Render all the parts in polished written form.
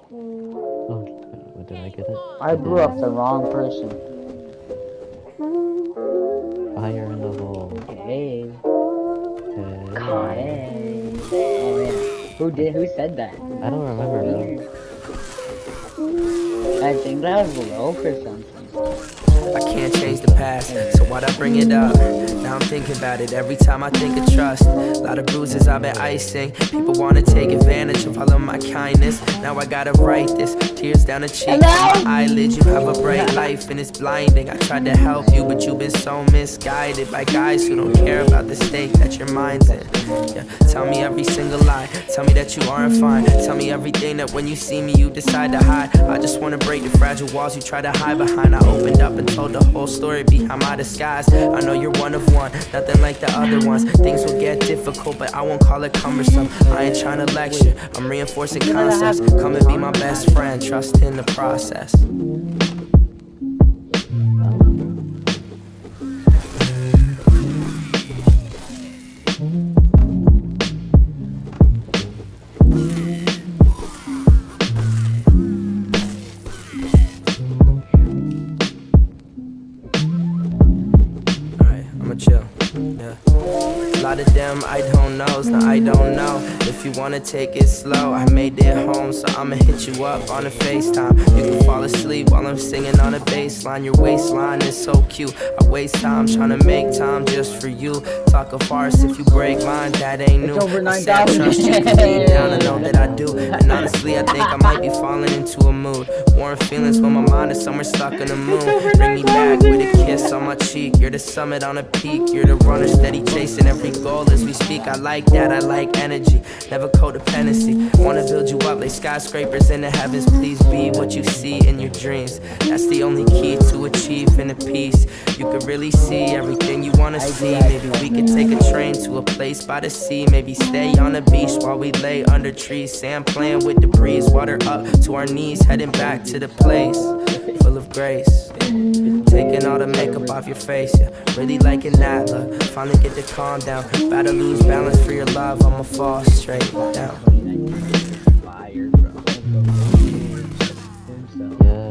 Oh, did I get it? I blew up the wrong person. Fire in the hole. Hey. Hey. Oh yeah. Who said that? I don't remember though. I think that was Loaf or something. I can't change the past, so why'd I bring it up? Now I'm thinking about it every time I think of trust. A lot of bruises I've been icing. People wanna take advantage of all of my kindness. Now I gotta write this. Tears down the cheek, on my eyelids. You have a bright life and it's blinding. I tried to help you, but you've been so misguided by guys who don't care about the state that your mind's in. Yeah, tell me every single lie. Tell me that you aren't fine. Tell me everything that when you see me you decide to hide. I just wanna break the fragile walls you try to hide behind. I opened up and told the whole story behind my disguise. I know you're one of one, nothing like the other ones. Things will get difficult, but I won't call it cumbersome. I ain't trying to lecture, I'm reinforcing concepts. Come and be my best friend, trust in the process. Chill, yeah. A lot of them I don't knows, now I don't know if you wanna take it slow. I made it home, so I'ma hit you up on a FaceTime. You can fall asleep while I'm singing on a bass line. Your waistline is so cute, I waste time trying to make time just for you. Talk a farce if you break mine, that ain't new. I say I trust you, cause deep down I know that I do. And honestly I think I might be falling into a mood. Warm feelings when my mind is somewhere stuck in the moon. Bring me back with a kiss on my cheek. You're the summit on a peak, you're the runner steady chasing every goal as we speak. I like that, I like energy, never codependency. Wanna build you up like skyscrapers in the heavens. Please be what you see in your dreams. That's the only key to achieving a peace. You could really see everything you wanna see. Maybe we could take a train to a place by the sea. Maybe stay on the beach while we lay under trees. Sand playing with the breeze, water up to our knees, heading back to the place full of grace. Taking all the makeup off your face, yeah. Really liking that look. Finally get to calm down. About to lose balance for your love, I'ma fall straight down. Fire, bro. Yeah.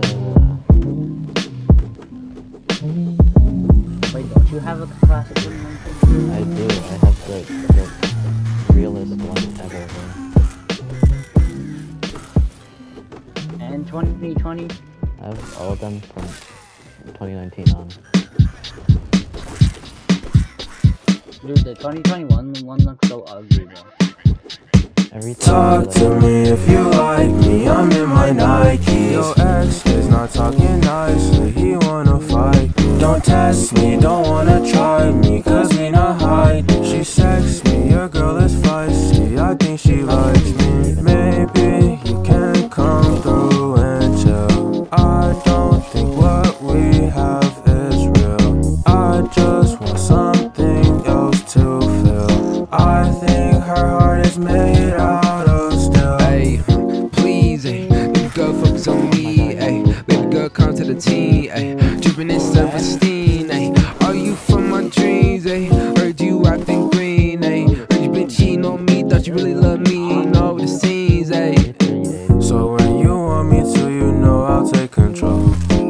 Wait, don't you have a classic one? I do. I have the realest one ever. And 2020? I have all of them from 2019 on. Dude, the 2021 one looks so ugly, bro. Talk to me if you like me, I'm in my Nikes. Your ex is not talking nicely, he wanna fight me. Don't test me, don't wanna try me, cause we not hiding. She sexts me, your girl is feisty, I think she likes me. Maybe you can come through and chill. I don't think what we have is real. I just want something else to feel. I think her heart is made out of steel. Ay, please, ay, baby girl focus on me, ay. Baby girl come to the team, ay. Dripping in self-esteem, ay. Are you from my dreams, ay? Heard you acting green, ay. Heard you been cheating on me, thought you really loved me, know the scenes, ay. So when you want me to, you know I'll take control.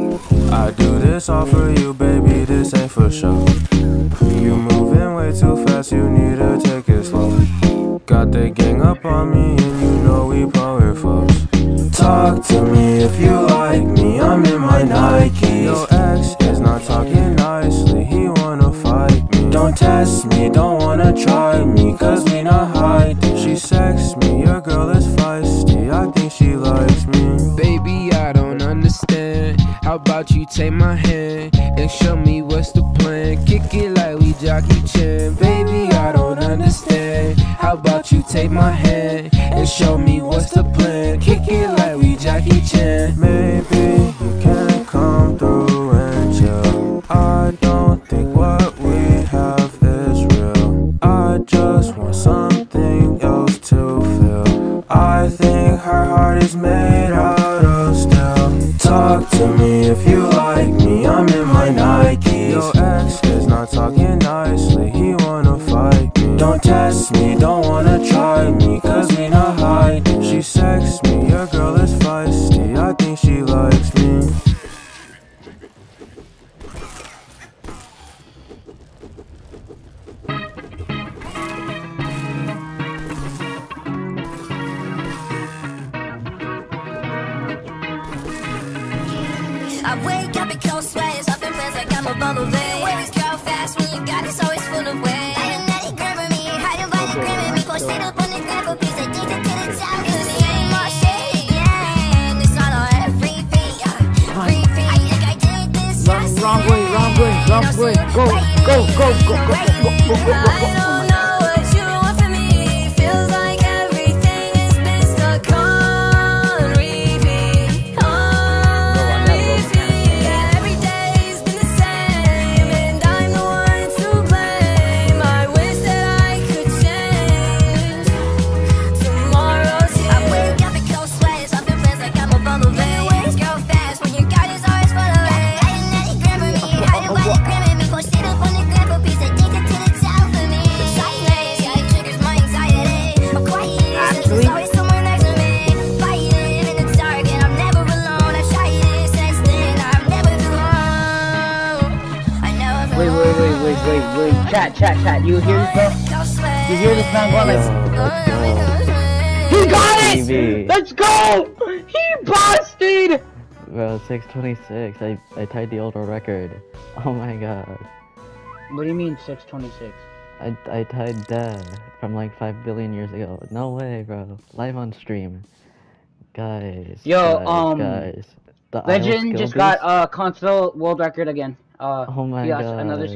I do this all for you, baby, this ain't for show. You moving way too fast, you need to take it slow. Got the gang up on me and you know we power foes. Talk to me if you like me, I'm in my Nikes. Your ex is not talking nicely, he wanna fight me. Don't test me, don't wanna try me, cause we not hiding. She sexts me, your girl is feisty, I think she likes me. Baby, I don't understand. How about you take my hand and show me what's the plan? Kick it like we Jackie Chan. Baby, I don't understand. How about you take my hand and show me what's the plan? Kick it like we Jackie Chan. Maybe you can come through and chill. I don't think what we have is real. I just want something else to feel. I think her heart is made out of steel. Talk to me if you like me, I'm in my Nikes. Your ex is not talking nicely, he wanna fight me. Don't test me, don't wanna try me, cause we not hiding. She sexts me, your girl is fighting. I wake up in cold sweats, off and plans like I'm a bumblebee. Always go fast when you got it's always full of way. I am not a grab me, hide your body grabbing me. Posted up on the grapple piece, addicted to the top. Cause the ain't my shit again. It's on repeat. Repeat. I think I did this yesterday. Wrong way. Go. I don't know what you want from me. Feels like everything has been stuck on repeat. On repeat. Every day's been the same, and I'm the one to blame. I wish that I could change tomorrow's here. I wake up in cold sweats, off in plans like I'm a bumblebee. Always go fast when your guard is always full of way. I am not a grabber me, hide your body grabbing me. Posted up on the grapple piece, addicted to the top of me. Silence, yeah, it triggers my anxiety. I'm quiet, since there's always someone next to me. Fighting in the dark, and I'm never alone. I tried it since then, I've never been alone. I never been alone. Wait. Chat. You hear this, bro? You hear this man going like... He got it! TV. Let's go! He busted! Bro, 626. I tied the old world record. Oh my god. What do you mean 626? I tied that from like 5 billion years ago. No way, bro. Live on stream. Guys. Yo, guys. The Isle Legend skill just boost- got console world record again. Oh my he got god. another